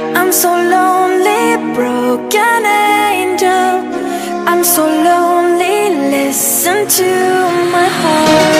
I'm so lonely, broken angel. I'm so lonely, listen to my heart.